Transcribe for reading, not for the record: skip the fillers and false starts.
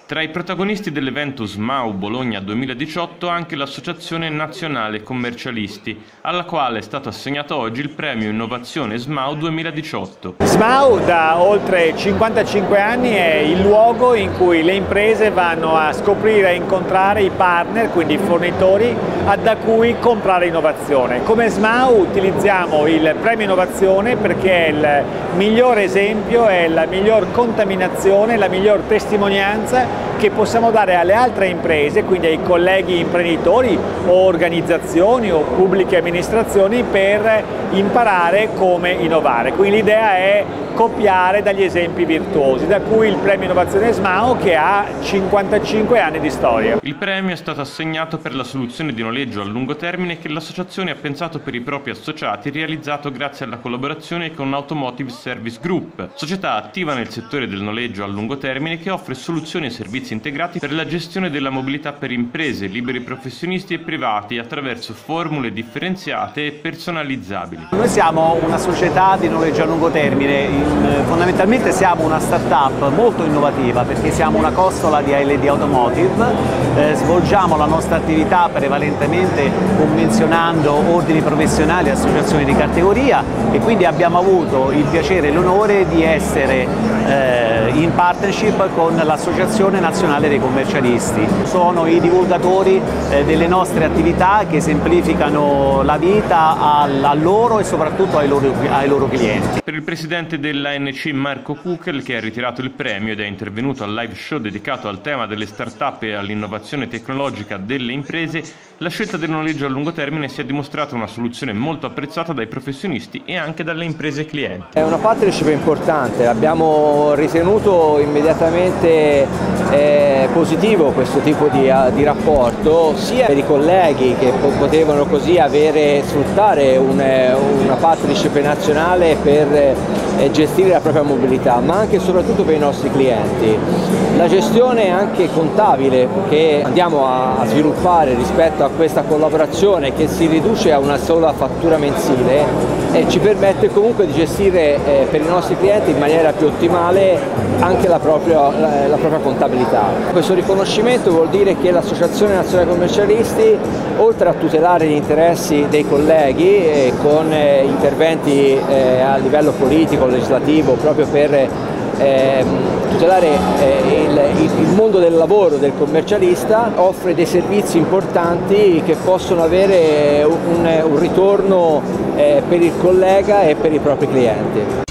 Tra i protagonisti dell'evento SMAU Bologna 2018 anche l'Associazione Nazionale Commercialisti, alla quale è stato assegnato oggi il premio Innovazione SMAU 2018. SMAU da oltre 55 anni è il luogo in cui le imprese vanno a scoprire e incontrare i partner, quindi i fornitori, da cui comprare innovazione. Come SMAU utilizziamo il premio Innovazione perché è il miglior esempio, è la miglior contaminazione, la miglior testimonianza che possiamo dare alle altre imprese, quindi ai colleghi imprenditori o organizzazioni o pubbliche amministrazioni, per imparare come innovare. Quindi l'idea è copiare dagli esempi virtuosi, da cui il premio Innovazione SMAU, che ha 55 anni di storia. Il premio è stato assegnato per la soluzione di noleggio a lungo termine che l'associazione ha pensato per i propri associati, realizzato grazie alla collaborazione con Automotive Service Group, società attiva nel settore del noleggio a lungo termine che offre soluzioni e servizi integrati per la gestione della mobilità per imprese, liberi professionisti e privati attraverso formule differenziate e personalizzabili. Noi siamo una società di noleggio a lungo termine. Fondamentalmente siamo una start-up molto innovativa perché siamo una costola di ALD Automotive, svolgiamo la nostra attività prevalentemente convenzionando ordini professionali e associazioni di categoria e quindi abbiamo avuto il piacere e l'onore di essere in partnership con l'Associazione Nazionale dei Commercialisti. Sono i divulgatori delle nostre attività che semplificano la vita a loro e soprattutto ai loro clienti. Per il presidente dell'ANC Marco Kuchel, che ha ritirato il premio ed è intervenuto al live show dedicato al tema delle start-up e all'innovazione tecnologica delle imprese, la scelta del noleggio a lungo termine si è dimostrata una soluzione molto apprezzata dai professionisti e anche dalle imprese clienti. È una partnership importante, abbiamo ritenuto immediatamente positivo questo tipo di rapporto, sia per i colleghi che potevano così sfruttare una partnership nazionale per gestire la propria mobilità, ma anche e soprattutto per i nostri clienti. La gestione anche contabile che andiamo a sviluppare rispetto a questa collaborazione, che si riduce a una sola fattura mensile, ci permette comunque di gestire per i nostri clienti in maniera più ottimale anche la propria contabilità. Questo riconoscimento vuol dire che l'Associazione Nazionale Commercialisti, oltre a tutelare gli interessi dei colleghi con interventi a livello politico, legislativo, proprio per tutelare il mondo del lavoro del commercialista, offre dei servizi importanti che possono avere un ritorno per il collega e per i propri clienti.